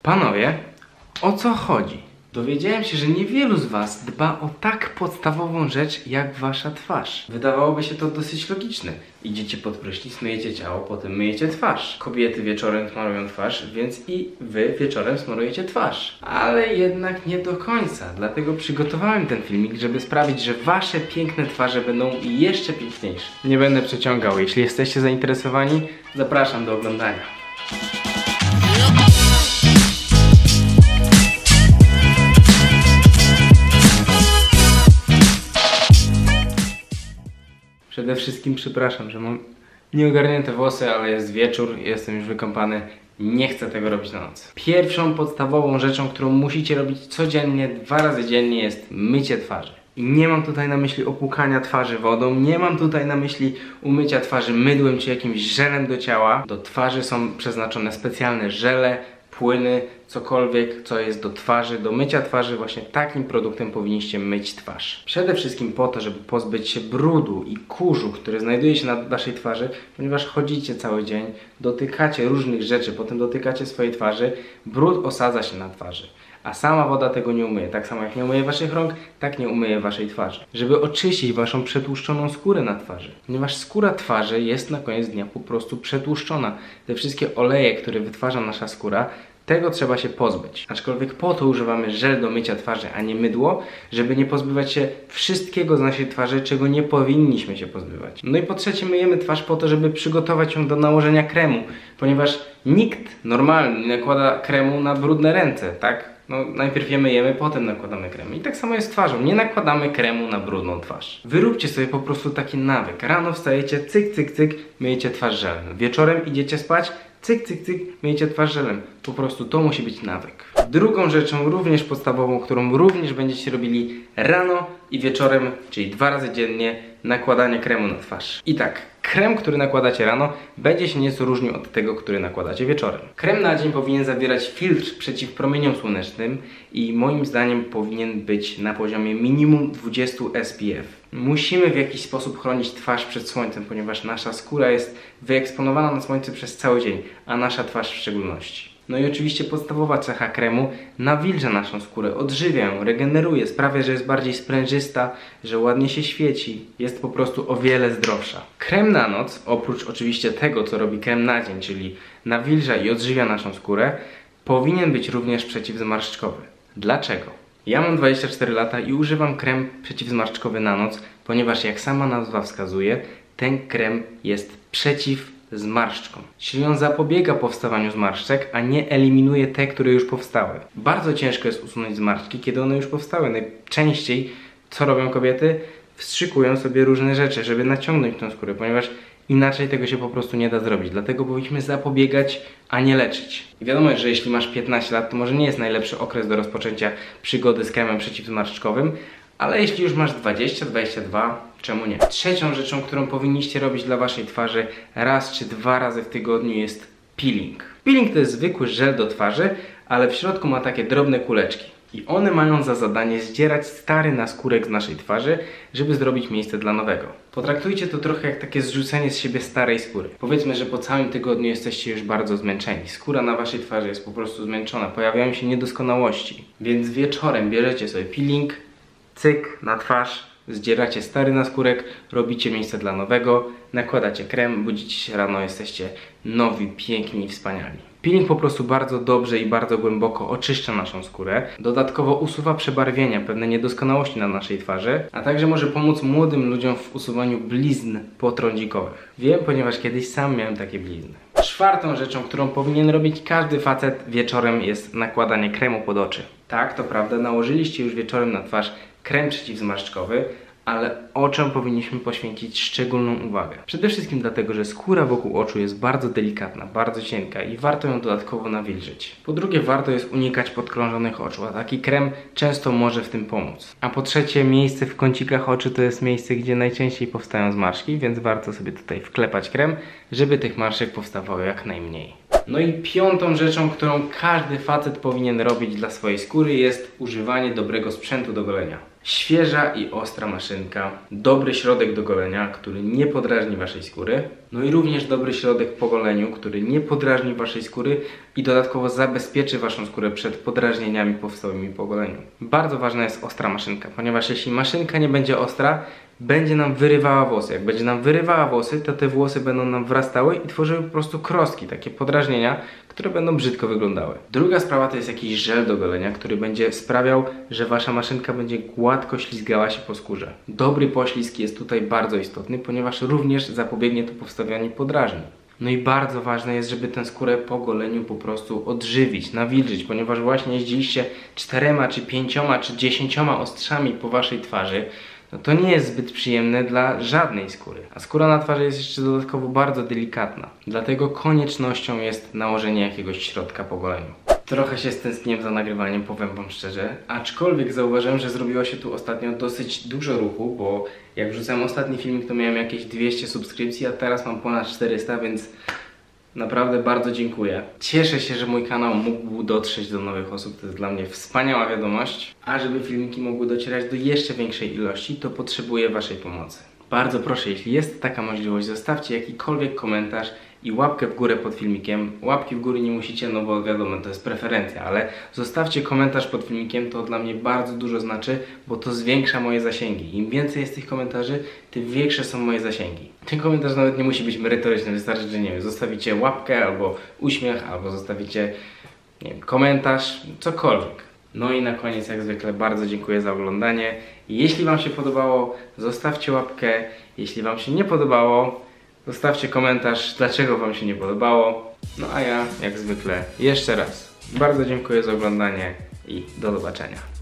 Panowie, o co chodzi? Dowiedziałem się, że niewielu z was dba o tak podstawową rzecz jak wasza twarz. Wydawałoby się to dosyć logiczne. Idziecie pod prysznic, myjecie ciało, potem myjecie twarz. Kobiety wieczorem smarują twarz, więc i wy wieczorem smarujecie twarz. Ale jednak nie do końca, dlatego przygotowałem ten filmik, żeby sprawić, że wasze piękne twarze będą jeszcze piękniejsze. Nie będę przeciągał, jeśli jesteście zainteresowani, zapraszam do oglądania. Przede wszystkim przepraszam, że mam nieogarnięte włosy, ale jest wieczór, jestem już wykąpany. Nie chcę tego robić na noc. Pierwszą podstawową rzeczą, którą musicie robić codziennie, 2 razy dziennie, jest mycie twarzy. I nie mam tutaj na myśli opłukania twarzy wodą, nie mam tutaj na myśli umycia twarzy mydłem czy jakimś żelem do ciała. Do twarzy są przeznaczone specjalne żele, płyny, cokolwiek, co jest do twarzy, do mycia twarzy, właśnie takim produktem powinniście myć twarz. Przede wszystkim po to, żeby pozbyć się brudu i kurzu, który znajduje się na waszej twarzy, ponieważ chodzicie cały dzień, dotykacie różnych rzeczy, potem dotykacie swojej twarzy, brud osadza się na twarzy. A sama woda tego nie umyje. Tak samo jak nie umyje waszych rąk, tak nie umyje waszej twarzy. Żeby oczyścić waszą przetłuszczoną skórę na twarzy. Ponieważ skóra twarzy jest na koniec dnia po prostu przetłuszczona. Te wszystkie oleje, które wytwarza nasza skóra, tego trzeba się pozbyć. Aczkolwiek po to używamy żel do mycia twarzy, a nie mydło, żeby nie pozbywać się wszystkiego z naszej twarzy, czego nie powinniśmy się pozbywać. No i po trzecie, myjemy twarz po to, żeby przygotować ją do nałożenia kremu, ponieważ nikt normalny nie nakłada kremu na brudne ręce, tak? No, najpierw je myjemy, potem nakładamy krem. I tak samo jest z twarzą. Nie nakładamy kremu na brudną twarz. Wyróbcie sobie po prostu taki nawyk. Rano wstajecie, cyk, cyk, cyk, myjecie twarz żelem. Wieczorem idziecie spać, cyk, cyk, cyk, myjecie twarz żelem. Po prostu to musi być nawyk. Drugą rzeczą, również podstawową, którą również będziecie robili rano i wieczorem, czyli 2 razy dziennie, nakładanie kremu na twarz. I tak, krem, który nakładacie rano, będzie się nieco różnił od tego, który nakładacie wieczorem. Krem na dzień powinien zawierać filtr przeciw promieniom słonecznym i moim zdaniem powinien być na poziomie minimum 20 SPF. Musimy w jakiś sposób chronić twarz przed słońcem, ponieważ nasza skóra jest wyeksponowana na słońce przez cały dzień, a nasza twarz w szczególności. No i oczywiście podstawowa cecha kremu: nawilża naszą skórę, odżywia ją, regeneruje, sprawia, że jest bardziej sprężysta, że ładnie się świeci, jest po prostu o wiele zdrowsza. Krem na noc, oprócz oczywiście tego, co robi krem na dzień, czyli nawilża i odżywia naszą skórę, powinien być również przeciwzmarszczkowy. Dlaczego? Ja mam 24 lata i używam krem przeciwzmarszczkowy na noc, ponieważ jak sama nazwa wskazuje, ten krem jest przeciw zmarszczkom. Czyli on zapobiega powstawaniu zmarszczek, a nie eliminuje te, które już powstały. Bardzo ciężko jest usunąć zmarszczki, kiedy one już powstały. Najczęściej, co robią kobiety? Wstrzykują sobie różne rzeczy, żeby naciągnąć tą skórę, ponieważ inaczej tego się po prostu nie da zrobić. Dlatego powinniśmy zapobiegać, a nie leczyć. I wiadomo, że jeśli masz 15 lat, to może nie jest najlepszy okres do rozpoczęcia przygody z kremem przeciwzmarszczkowym, ale jeśli już masz 20-22, czemu nie? Trzecią rzeczą, którą powinniście robić dla waszej twarzy raz czy 2 razy w tygodniu, jest peeling. Peeling to jest zwykły żel do twarzy, ale w środku ma takie drobne kuleczki. I one mają za zadanie zdzierać stary naskórek z naszej twarzy, żeby zrobić miejsce dla nowego. Potraktujcie to trochę jak takie zrzucenie z siebie starej skóry. Powiedzmy, że po całym tygodniu jesteście już bardzo zmęczeni. Skóra na waszej twarzy jest po prostu zmęczona, pojawiają się niedoskonałości. Więc wieczorem bierzecie sobie peeling, cyk na twarz, zdzieracie stary naskórek, robicie miejsce dla nowego, nakładacie krem, budzicie się rano, jesteście nowi, piękni i wspaniali. Peeling po prostu bardzo dobrze i bardzo głęboko oczyszcza naszą skórę, dodatkowo usuwa przebarwienia, pewne niedoskonałości na naszej twarzy, a także może pomóc młodym ludziom w usuwaniu blizn potrądzikowych. Wiem, ponieważ kiedyś sam miałem takie blizny. Czwartą rzeczą, którą powinien robić każdy facet wieczorem, jest nakładanie kremu pod oczy. Tak, to prawda, nałożyliście już wieczorem na twarz krem przeciwzmarszczkowy, ale oczom powinniśmy poświęcić szczególną uwagę. Przede wszystkim dlatego, że skóra wokół oczu jest bardzo delikatna, bardzo cienka i warto ją dodatkowo nawilżyć. Po drugie, warto jest unikać podkrążonych oczu, a taki krem często może w tym pomóc. A po trzecie, miejsce w kącikach oczu to jest miejsce, gdzie najczęściej powstają zmarszczki, więc warto sobie tutaj wklepać krem, żeby tych marszek powstawało jak najmniej. No i piątą rzeczą, którą każdy facet powinien robić dla swojej skóry, jest używanie dobrego sprzętu do golenia. Świeża i ostra maszynka, dobry środek do golenia, który nie podrażni waszej skóry, no i również dobry środek po goleniu, który nie podrażni waszej skóry i dodatkowo zabezpieczy waszą skórę przed podrażnieniami powstałymi po goleniu. Bardzo ważna jest ostra maszynka, ponieważ jeśli maszynka nie będzie ostra, będzie nam wyrywała włosy. Jak będzie nam wyrywała włosy, to te włosy będą nam wrastały i tworzyły po prostu krostki, takie podrażnienia, które będą brzydko wyglądały. Druga sprawa to jest jakiś żel do golenia, który będzie sprawiał, że wasza maszynka będzie gładko ślizgała się po skórze. Dobry poślizg jest tutaj bardzo istotny, ponieważ również zapobiegnie to powstawianiu podrażnień. No i bardzo ważne jest, żeby tę skórę po goleniu po prostu odżywić, nawilżyć, ponieważ właśnie jeździliście 4 czy 5 czy 10 ostrzami po waszej twarzy, no to nie jest zbyt przyjemne dla żadnej skóry. A skóra na twarzy jest jeszcze dodatkowo bardzo delikatna. Dlatego koniecznością jest nałożenie jakiegoś środka po goleniu. Trochę się stęskniłem za nagrywaniem, powiem wam szczerze. Aczkolwiek zauważyłem, że zrobiło się tu ostatnio dosyć dużo ruchu, bo jak wrzucałem ostatni filmik, to miałem jakieś 200 subskrypcji, a teraz mam ponad 400, więc naprawdę bardzo dziękuję. Cieszę się, że mój kanał mógł dotrzeć do nowych osób, to jest dla mnie wspaniała wiadomość. A żeby filmiki mogły docierać do jeszcze większej ilości, to potrzebuję waszej pomocy. Bardzo proszę, jeśli jest taka możliwość, zostawcie jakikolwiek komentarz i łapkę w górę pod filmikiem. Łapki w górę nie musicie, no bo wiadomo, to jest preferencja, ale zostawcie komentarz pod filmikiem, to dla mnie bardzo dużo znaczy, bo to zwiększa moje zasięgi. Im więcej jest tych komentarzy, tym większe są moje zasięgi. Ten komentarz nawet nie musi być merytoryczny, wystarczy, że nie wiem, zostawicie łapkę albo uśmiech, albo zostawicie, nie wiem, komentarz, cokolwiek. No i na koniec, jak zwykle, bardzo dziękuję za oglądanie. Jeśli wam się podobało, zostawcie łapkę. Jeśli wam się nie podobało, zostawcie komentarz, dlaczego wam się nie podobało. No a ja, jak zwykle, jeszcze raz bardzo dziękuję za oglądanie i do zobaczenia.